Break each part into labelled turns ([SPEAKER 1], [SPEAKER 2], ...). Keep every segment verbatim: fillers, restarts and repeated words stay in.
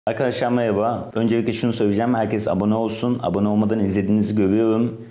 [SPEAKER 1] Arkadaşlar merhaba. Öncelikle şunu söyleyeceğim. Herkes abone olsun. Abone olmadan izlediğinizi görüyorum.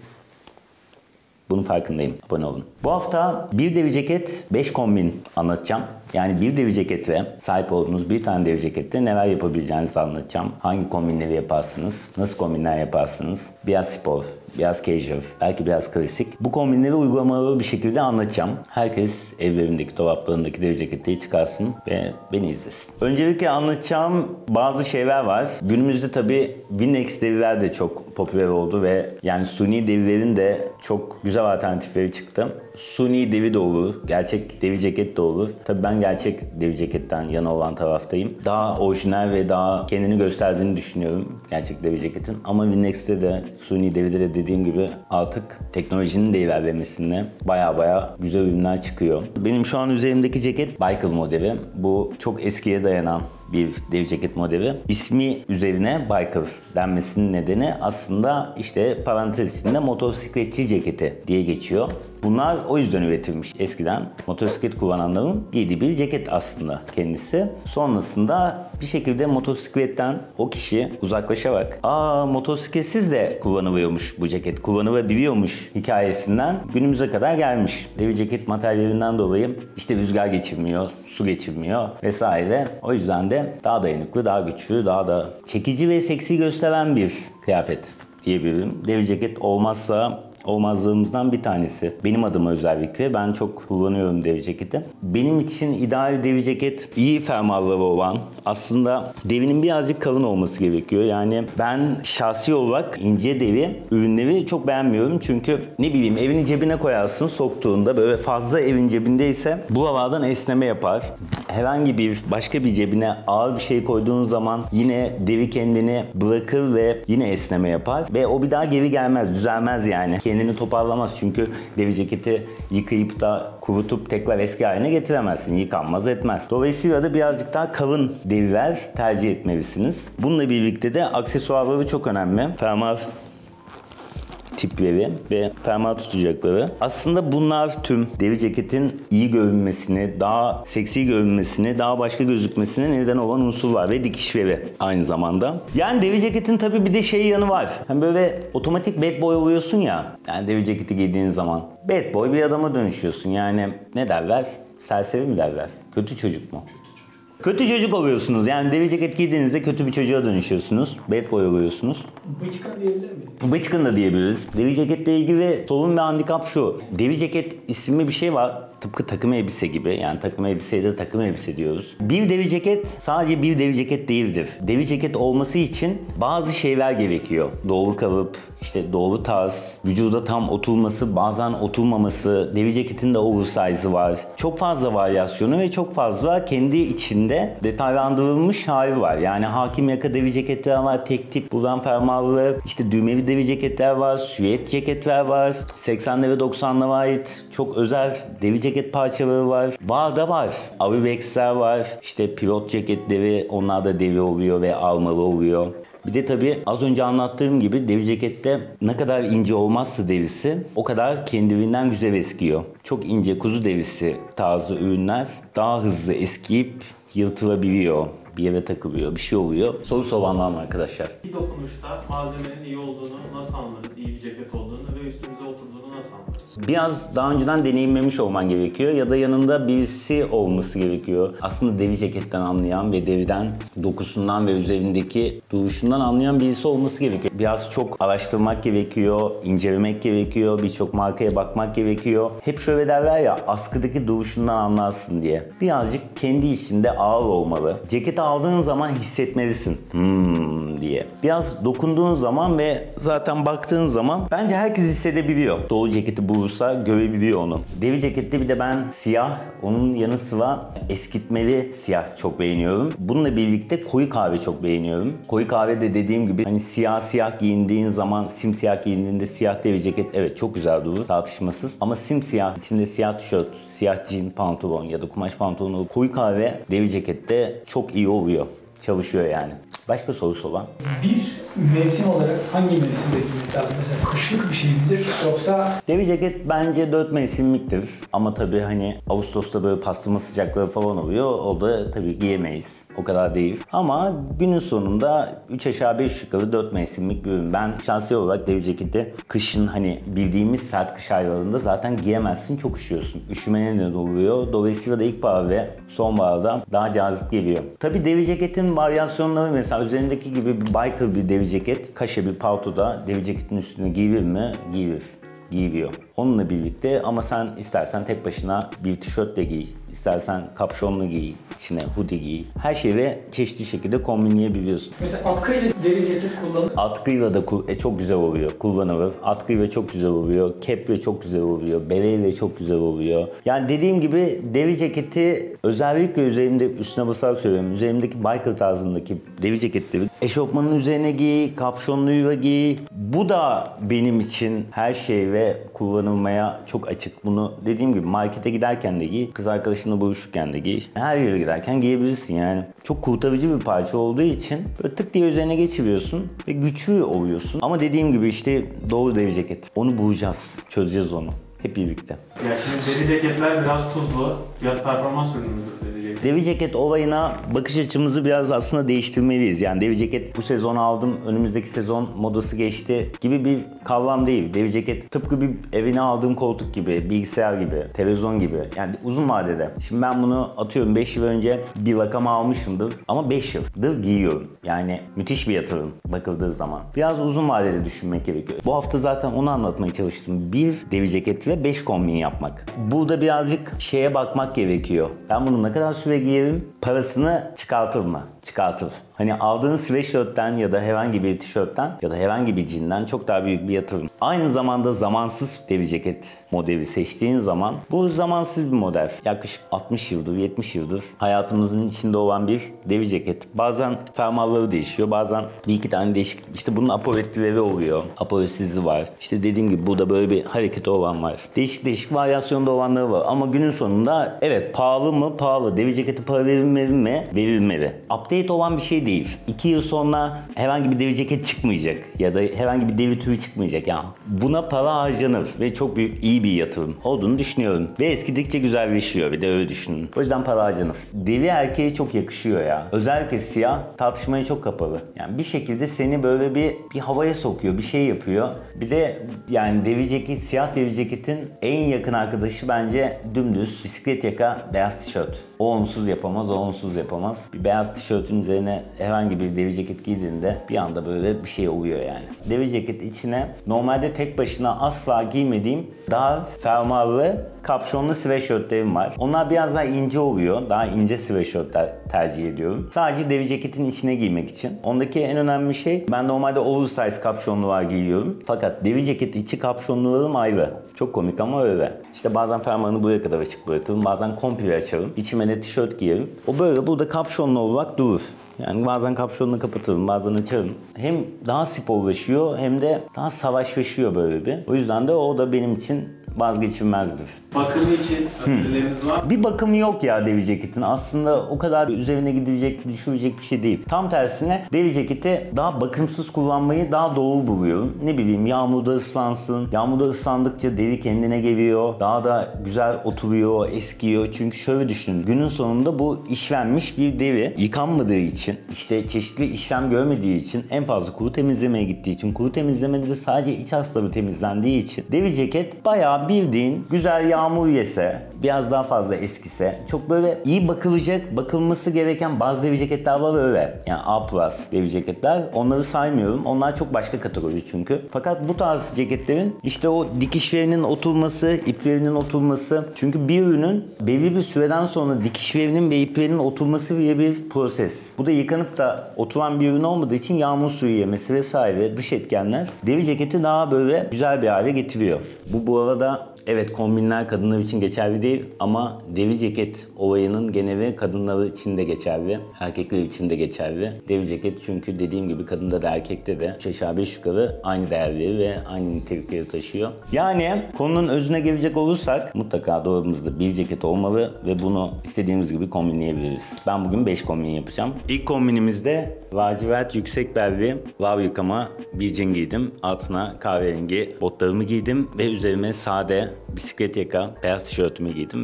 [SPEAKER 1] Bunun farkındayım. Abone olun. Bu hafta bir deri ceket, beş kombin anlatacağım. Yani bir deri ceketle sahip olduğunuz bir tane deri cekette neler yapabileceğinizi anlatacağım. Hangi kombinleri yaparsınız? Nasıl kombinler yaparsınız? Biraz spor, biraz casual, belki biraz klasik. Bu kombinleri uygulamalı bir şekilde anlatacağım. Herkes evlerindeki, dolaplarındaki deri ceketleri çıkarsın ve beni izlesin. Öncelikle anlatacağım bazı şeyler var. Günümüzde tabii Winnex deriler de çok popüler oldu ve yani suni derilerin de çok güzel alternatifleri çıktı. Suni deri de olur, gerçek deri ceket de olur. Tabii ben gerçek deri ceketten yana olan taraftayım. Daha orijinal ve daha kendini gösterdiğini düşünüyorum gerçek deri ceketin. Ama Winnex'te de suni deride de dediğim gibi artık teknolojinin de ilerlemesiyle baya baya güzel ürünler çıkıyor. Benim şu an üzerimdeki ceket Biker modeli. Bu çok eskiye dayanan bir deri ceket modeli. İsmi üzerine Biker denmesinin nedeni aslında işte parantez içinde motosikletçi ceketi diye geçiyor. Bunlar o yüzden üretilmiş eskiden. Motosiklet kullananların giydiği bir ceket aslında kendisi. Sonrasında bir şekilde motosikletten o kişi uzaklaşarak aa motosikletsiz de kullanılıyormuş bu ceket, kullanılabiliyormuş hikayesinden günümüze kadar gelmiş. Deri ceket materyalinden dolayı işte rüzgar geçirmiyor, su geçirmiyor vesaire. O yüzden de daha dayanıklı, daha güçlü, daha da çekici ve seksi gösteren bir kıyafet diyebilirim. Deri ceket olmazsa olmazlarımızdan bir tanesi. Benim adıma özellikle ben çok kullanıyorum deri ceketi. Benim için ideal deri ceket iyi fermuarları olan, aslında derinin birazcık kalın olması gerekiyor. Yani ben şahsi olarak ince deri ürünleri çok beğenmiyorum. Çünkü ne bileyim evin cebine koyarsın soktuğunda böyle fazla evin cebindeyse buralardan esneme yapar. Herhangi bir başka bir cebine ağır bir şey koyduğun zaman yine deri kendini bırakır ve yine esneme yapar. Ve o bir daha geri gelmez, düzelmez yani. Kendini toparlamaz çünkü deri ceketi yıkayıp da kurutup tekrar eski haline getiremezsin. Yıkanmaz etmez. Dolayısıyla da birazcık daha kalın deriler tercih etmelisiniz. Bununla birlikte de aksesuarları çok önemli. Fermuar tipleri ve fermuar tutacakları. Aslında bunlar tüm deri ceketin iyi görünmesini, daha seksi görünmesini, daha başka gözükmesine neden olan unsurlar ve dikişleri aynı zamanda. Yani deri ceketin tabii bir de şey yanı var. Hani böyle otomatik bad boy oluyorsun ya. Yani deri ceketi giydiğin zaman bad boy bir adama dönüşüyorsun. Yani ne derler? Serseri mi derler? Kötü çocuk mu? Kötü çocuk oluyorsunuz. Yani deri ceket giydiğinizde kötü bir çocuğa dönüşüyorsunuz. Bad boy oluyorsunuz.
[SPEAKER 2] Bıçkın diyebilir miyim?
[SPEAKER 1] Bıçkın da diyebiliriz. Deri ceketle ilgili sorun ve handikap şu. Deri ceket isimli bir şey var. Tıpkı takım elbise gibi. Yani takım elbiseye de takım elbise diyoruz. Bir deri ceket sadece bir deri ceket değildir. Deri ceket olması için bazı şeyler gerekiyor. Doğru kalıp, işte doğru tarz, vücuda tam oturması, bazen oturmaması. Deri ceketin de oversize'ı var. Çok fazla varyasyonu ve çok fazla kendi içinde detaylandırılmış hali var. Yani hakim yaka deri ceketler var, tek tip buradan fermuarlı, işte düğmeli deri ceketler var, süet ceketler var. seksenlere doksanlara ait çok özel deri ceket parçaları var. Var da var. Avivex'ler var. İşte pilot ceketleri, onlar da deri oluyor ve almalı oluyor. Bir de tabii az önce anlattığım gibi deri cekette ne kadar ince olmazsa derisi o kadar kendiliğinden güzel eskiyor. Çok ince kuzu derisi tarzı ürünler daha hızlı eskiyip yırtılabiliyor. Bir yere takılıyor, bir şey oluyor. Sorusu olan var mı arkadaşlar?
[SPEAKER 2] Bir dokunuşta malzemenin iyi olduğunu nasıl anlarız? İyi bir ceket olduğunu ve üstümüze oturduğunu nasıl anlarız?
[SPEAKER 1] Biraz daha önceden deneyimlemiş olman gerekiyor ya da yanında birisi olması gerekiyor. Aslında deri ceketten anlayan ve deriden, dokusundan ve üzerindeki duruşundan anlayan birisi olması gerekiyor. Biraz çok araştırmak gerekiyor, incelemek gerekiyor, birçok markaya bakmak gerekiyor. Hep şöyle derler ya, askıdaki duruşundan anlarsın diye. Birazcık kendi içinde ağır olmalı. Ceketi aldığın zaman hissetmelisin. Hmm diye. Biraz dokunduğun zaman ve zaten baktığın zaman bence herkes hissedebiliyor. Doğru ceketi bulursa görebiliyor onu. Deri cekette bir de ben siyah, onun yanı sıra eskitmeli siyah çok beğeniyorum. Bununla birlikte koyu kahve çok beğeniyorum. Koyu kahve de dediğim gibi hani siyah siyah giyindiğin zaman, simsiyah giyindiğinde siyah deri ceket evet çok güzel durur tartışmasız. Ama simsiyah içinde siyah tişört, siyah jean pantolon ya da kumaş pantolon, koyu kahve deri cekette çok iyi oluyor. Çalışıyor yani. Başka sorusu olan?
[SPEAKER 2] Bir mevsim olarak hangi mevsimde giymek lazım? Mesela kışlık bir şey midir yoksa?
[SPEAKER 1] Deri ceket bence dört mevsimliktir. Ama tabii hani Ağustos'ta böyle pastırma sıcakları falan oluyor. O da tabii giyemeyiz. O kadar değil. Ama günün sonunda üç aşağı beş yukarı dört mevsimlik bir ürün. Ben şahsi olarak deri ceketi kışın hani bildiğimiz sert kış aylarında zaten giyemezsin. Çok üşüyorsun. Üşümene neden oluyor. Dolayısıyla da ilkbahar ve sonbaharda daha cazip geliyor. Tabii deri ceketin varyasyonları mesela üzerindeki gibi bir biker bir deri ceket, kaşe bir paltoda deri ceketin üstüne giyilir mi? Giyilir. Giyiliyor. Onunla birlikte ama sen istersen tek başına bir tişört de giy, istersen kapşonlu giy, içine hoodie giy. Her şeyi çeşitli şekilde kombinleyebiliyorsun.
[SPEAKER 3] Mesela atkıyla deri ceket kullanır.
[SPEAKER 1] Atkıyla da e, çok güzel oluyor, kullanılır. Atkıyla çok güzel oluyor, keple çok güzel oluyor, bereyle çok güzel oluyor. Yani dediğim gibi deri ceketi özellikle üzerimde, üstüne basarak söylüyorum, üzerimdeki biker tarzındaki deri ceketleri eşofmanın üzerine giy, kapşonluyla giy. Bu da benim için her şey ve kullanılmaya çok açık. Bunu dediğim gibi markete giderken de giy, kız arkadaşınla buluşurken de giy. Her yere giderken giyebilirsin yani. Çok kurtarıcı bir parça olduğu için böyle tık diye üzerine geçiriyorsun ve güçlü oluyorsun. Ama dediğim gibi işte doğru deri ceket. Onu bulacağız, çözeceğiz onu. Hep birlikte.
[SPEAKER 2] Ya şimdi deri ceketler biraz tuzlu. Fiyat performans ürünüdür deri ceket.
[SPEAKER 1] Deri ceket olayına bakış açımızı biraz aslında değiştirmeliyiz. Yani deri ceket bu sezon aldım, önümüzdeki sezon modası geçti gibi bir kavram değil. Deri ceket tıpkı bir evine aldığın koltuk gibi, bilgisayar gibi, televizyon gibi. Yani uzun vadede. Şimdi ben bunu atıyorum beş yıl önce bir rakama almışımdır ama beş yıldır giyiyorum. Yani müthiş bir yatırım bakıldığı zaman. Biraz uzun vadede düşünmek gerekiyor. Bu hafta zaten onu anlatmaya çalıştım. Bir deri ceket ve beş kombin yapmak. Burada birazcık şeye bakmak gerekiyor. Ben bunu ne kadar süre giyerim? Parasını çıkartır mı? Çıkartır. Hani aldığın sweatshirt'ten ya da herhangi bir tişörtten ya da herhangi bir cinden çok daha büyük bir yatırım. Aynı zamanda zamansız deri ceket modeli seçtiğin zaman bu zamansız bir model. Yaklaşık altmış yıldır, yetmiş yıldır hayatımızın içinde olan bir deri ceket. Bazen fermuarları değişiyor, bazen bir iki tane değişik. İşte bunun apoletlileri oluyor. Apoletsizi var. İşte dediğim gibi burada böyle bir hareketi olan var. Değişik değişik varyasyonda olanları var. Ama günün sonunda evet pahalı mı? Pahalı. Deri ceketi para verilmeli mi? Verilmeli. Update olan bir şey değil. İki yıl sonra herhangi bir deri ceket çıkmayacak ya da herhangi bir deri türü çıkmayacak. Yani buna para harcanır ve çok büyük iyi bir yatırım olduğunu düşünüyorum. Ve eskidikçe güzelleşiyor, bir de öyle düşünün. O yüzden para harcanır. Deri erkeğe çok yakışıyor ya. Özellikle siyah tartışmaya çok kapalı. Yani bir şekilde seni böyle bir bir havaya sokuyor, bir şey yapıyor. Bir de yani deri ceket, siyah deri ceketin en yakın arkadaşı bence dümdüz bisiklet yaka, beyaz tişört. O onsuz yapamaz, o onsuz yapamaz. Bir beyaz tişörtün üzerine herhangi bir deri ceket giydiğinde bir anda böyle bir şey oluyor yani. Deri ceket içine normalde tek başına asla giymediğim daha fermuarlı, kapşonlu sweatshirtlerim var. Onlar biraz daha ince oluyor. Daha ince sweatshirtler tercih ediyorum. Sadece deri ceketin içine giymek için. Ondaki en önemli şey, ben normalde oversize kapşonlular giyiyorum. Fakat deri ceket içi kapşonlularım ayrı. Çok komik ama öyle. İşte bazen fermuarını buraya kadar açık bırakırım. Bazen komple açarım. İçime de tişört giyerim. O böyle burada kapşonlu olarak durur. Yani bazen kapşonunu kapatırım, bazen açarım. Hem daha sporlaşıyor hem de daha savaşlaşıyor böyle bir. O yüzden de o da benim için vazgeçilmezdir.
[SPEAKER 2] Bakımı için önerileriniz var.
[SPEAKER 1] Bir bakımı yok ya deri ceketin. Aslında o kadar üzerine gidilecek, düşürecek bir şey değil. Tam tersine deri ceketi daha bakımsız kullanmayı daha doğru buluyorum. Ne bileyim, yağmurda ıslansın. Yağmurda ıslandıkça deri kendine geliyor. Daha da güzel oturuyor, eskiyor. Çünkü şöyle düşünün. Günün sonunda bu işlenmiş bir deri. Yıkanmadığı için, işte çeşitli işlem görmediği için, en fazla kuru temizlemeye gittiği için, kuru temizlemede de sadece iç hasları temizlendiği için deri ceket bayağı bildiğin güzel yağmur yese, biraz daha fazla eskise, çok böyle iyi bakılacak, bakılması gereken bazı deri ceketler var öyle. Yani A plus deri ceketler. Onları saymıyorum. Onlar çok başka kategori çünkü. Fakat bu tarz ceketlerin işte o dikişlerinin oturması, iplerinin oturması. Çünkü bir ürünün belli bir süreden sonra dikişlerinin ve iplerinin oturması bile bir proses. Bu da yıkanıp da oturan bir ürün olmadığı için yağmur suyu yemesi vesaire dış etkenler deri ceketi daha böyle güzel bir hale getiriyor. Bu bu arada evet, kombinler kadınlar için geçerli değil ama deri ceket olayının geneli kadınlar için de geçerli, erkekler için de geçerli. Deri ceket çünkü dediğim gibi kadında da erkekte de üç aşağı beş yukarı aynı değerleri ve aynı nitelikleri taşıyor. Yani konunun özüne gelecek olursak mutlaka dolabımızda bir ceket olmalı ve bunu istediğimiz gibi kombinleyebiliriz. Ben bugün beş kombin yapacağım. İlk kombinimizde lacivert yüksek belli lav yıkama bir cin giydim. Altına kahverengi botlarımı giydim ve üzerime sade bisiklet yaka beyaz tişörtümü giydim ve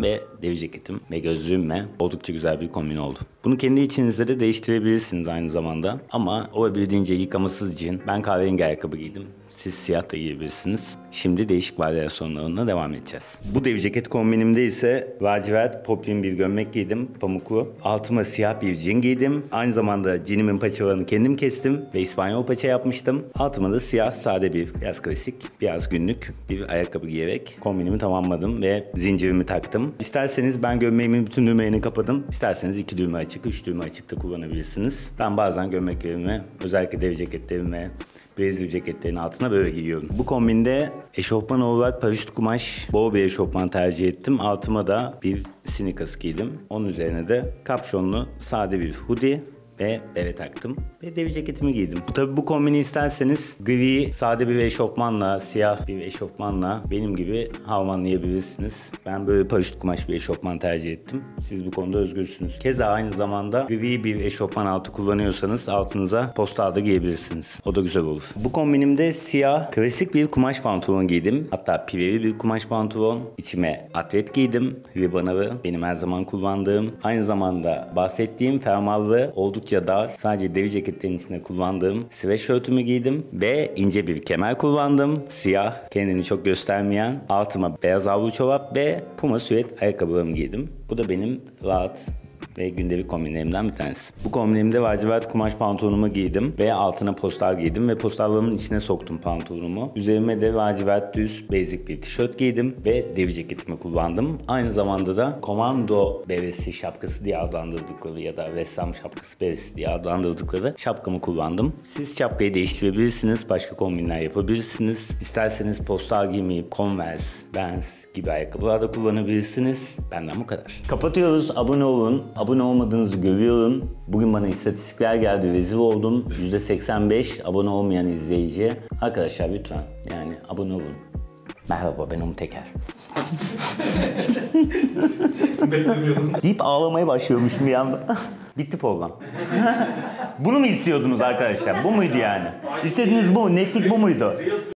[SPEAKER 1] deri ceketim ve gözlüğümle oldukça güzel bir kombin oldu. Bunu kendi içinizde de değiştirebilirsiniz aynı zamanda. Ama olabildiğince yıkamasız için ben kahverengi ayakkabı giydim. Siz siyah da giyebilirsiniz. Şimdi değişik varyasyonlarına devam edeceğiz. Bu deri ceket kombinimde ise lacivert poplin bir gömlek giydim, pamuklu. Altıma siyah bir jean giydim. Aynı zamanda jeanimin paçalarını kendim kestim ve İspanyol paça yapmıştım. Altıma da siyah sade bir, biraz klasik, biraz günlük bir ayakkabı giyerek kombinimi tamamladım ve zincirimi taktım. İsterseniz ben gömleğimin bütün düğmelerini kapadım. İsterseniz iki düğme açık, üç düğme açık da kullanabilirsiniz. Ben bazen gömleklerimi, özellikle deri ceketlerimi blazer ceketlerin altına böyle giyiyorum. Bu kombinde eşofman olarak paraşüt kumaş bol bir eşofman tercih ettim. Altıma da bir sneakers giydim. Onun üzerine de kapşonlu sade bir hoodie ve bere taktım ve deri ceketimi giydim. Tabii bu kombini isterseniz gri sade bir eşofmanla, siyah bir eşofmanla benim gibi harmanlayabilirsiniz. Ben böyle paraşüt kumaş bir eşofman tercih ettim. Siz bu konuda özgürsünüz. Keza aynı zamanda gri bir eşofman altı kullanıyorsanız altınıza postal da giyebilirsiniz. O da güzel olur. Bu kombinimde siyah klasik bir kumaş pantolon giydim. Hatta piveli bir kumaş pantolon. İçime atlet giydim. Ribanalı benim her zaman kullandığım. Aynı zamanda bahsettiğim fermuarlı oldukça dar, sadece deri ceketlerin içinde kullandığım sweatshirtümü giydim ve ince bir kemer kullandım. Siyah, kendini çok göstermeyen, altıma beyaz havlu çorap ve puma süet ayakkabılarımı giydim. Bu da benim rahat ve gündelik kombinlerimden bir tanesi. Bu kombinimde lacivert kumaş pantolonumu giydim ve altına postal giydim ve postallarımın içine soktum pantolonumu. Üzerime de lacivert düz basic bir tişört giydim ve deri ceketimi kullandım. Aynı zamanda da komando beresi şapkası diye adlandırdıkları ya da ressam şapkası beresi diye adlandırdıkları şapkamı kullandım. Siz şapkayı değiştirebilirsiniz, başka kombinler yapabilirsiniz. İsterseniz postal giymeyip Converse, Vans gibi ayakkabılar da kullanabilirsiniz. Benden bu kadar. Kapatıyoruz. Abone olun. Abone olmadığınızı görüyorum. Bugün bana istatistikler geldi. Rezil oldum. yüzde seksen beş abone olmayan izleyici. Arkadaşlar lütfen yani abone olun. Merhaba ben Umut Teker.
[SPEAKER 2] Beklemiyordum.
[SPEAKER 1] Deyip ağlamaya başlıyormuşum bir anda. Bitti program. Bunu mu istiyordunuz arkadaşlar? Bu muydu yani? İstediğiniz bu. Netlik bu muydu?